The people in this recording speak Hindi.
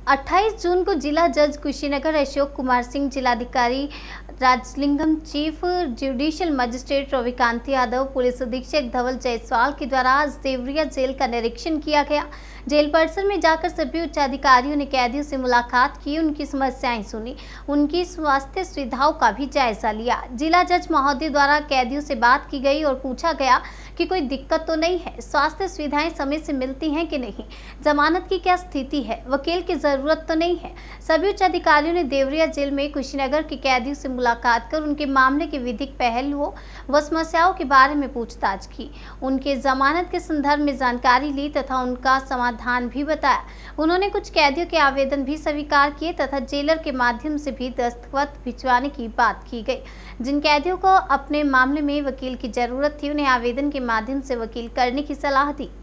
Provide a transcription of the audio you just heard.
28 जून को जिला जज कुशीनगर अशोक कुमार सिंह, जिलाधिकारी Rajalingam, chief judicial magistrate Ravikant Yadav, police अधीक्षक धवल जायसवाल के द्वारा आज देवरिया जेल का निरीक्षण किया गया। जेल परिसर में जाकर सभी उच्च अधिकारियों ने कैदियों से मुलाकात की, उनकी समस्याएं सुनी, उनकी स्वास्थ्य सुविधाओं का भी जायजा लिया। जिला जज महोदय द्वारा कैदियों से बात की गई और पूछा गया कि कोई दिक्कत तो नहीं है, स्वास्थ्य सुविधाएं समय से मिलती हैं कि नहीं, जमानत की क्या स्थिति है, वकील की जरूरत तो नहीं है। सभी उच्च अधिकारियों ने देवरिया जेल में कुशीनगर के कैदियों से मुलाकात कर उनके मामले के विधिक पहलुओं व समस्याओं के बारे में पूछताछ की, उनके जमानत के संदर्भ में जानकारी ली तथा उनका समाधान भी बताया। उन्होंने कुछ कैदियों के आवेदन भी स्वीकार किए तथा जेलर के माध्यम से भी दस्तखत भिजवाने की बात की गई। जिन कैदियों को अपने मामले में वकील की जरूरत थी, उन्हें आवेदन के माध्यम से वकील करने की सलाह दी।